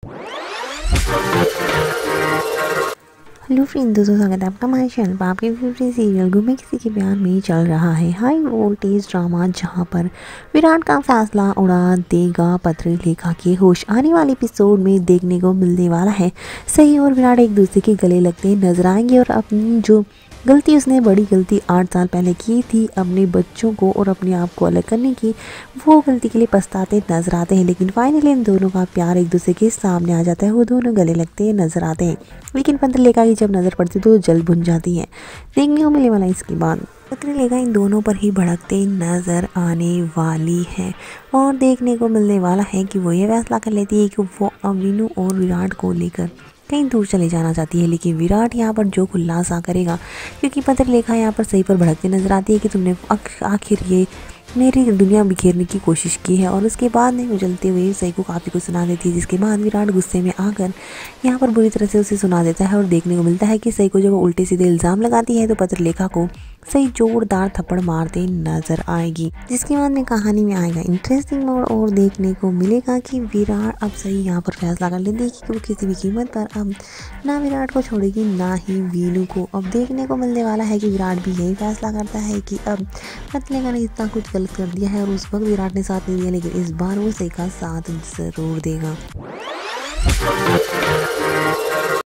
Hello friend, दोस्तों स्वागत है आपका हमारे चैनल पर। आपके फेवरेट सीरियल गुम किसी के प्यार में चल रहा है हाई वोल्टेज ड्रामा, जहां पर विराट का फैसला उड़ा देगा पत्रलेखा के होश। आने वाले एपिसोड में देखने को मिलने वाला है सही और विराट एक दूसरे के गले लगते नजर आएंगे और अपनी जो गलती, उसने बड़ी गलती 8 साल पहले की थी अपने बच्चों को और अपने आप को अलग करने की, वो गलती के लिए पछताते नजर आते हैं। लेकिन फाइनली इन दोनों का प्यार एक दूसरे के सामने आ जाता है, वो दोनों गले लगते नजर आते हैं। लेकिन पत्रलेखा की जब नज़र पड़ती तो जल बुझ जाती है। देखने को मिलने वाला इसके बाद पत्रलेखा इन दोनों पर ही भड़कते नजर आने वाली है और देखने को मिलने वाला है कि वो ये फैसला कर लेती है कि वो अमीनू और विराट को लेकर कहीं दूर चले जाना चाहती है। लेकिन विराट यहाँ पर जो खुलासा करेगा, क्योंकि पत्रलेखा यहाँ पर सही पर भड़कते नजर आती है कि तुमने आखिर ये मेरी दुनिया बिखेरने की कोशिश की है। और उसके बाद में उजलते हुए सही को काफ़ी कुछ सुना देती है, जिसके बाद विराट गुस्से में आकर यहाँ पर बुरी तरह से उसे सुना देता है। और देखने को मिलता है कि सही को जब वो उल्टे सीधे इल्ज़ाम लगाती है तो पत्रलेखा को सही जोरदार थप्पड़ मारते नजर आएगी, जिसके बाद में कहानी में आएगा इंटरेस्टिंग मोड़ और देखने को मिलेगा कि विराट अब सही यहाँ पर फैसला कर लेती है कि वो किसी भी कीमत पर अब ना विराट को छोड़ेगी ना ही वीनू को। अब देखने को मिलने वाला है कि विराट भी यही फैसला करता है कि अब पत्रलेखा ने इतना कुछ गलत कर दिया है और उस वक्त विराट ने साथ नहीं दिया, लेकिन इस बार वो सही का साथ जरूर देगा।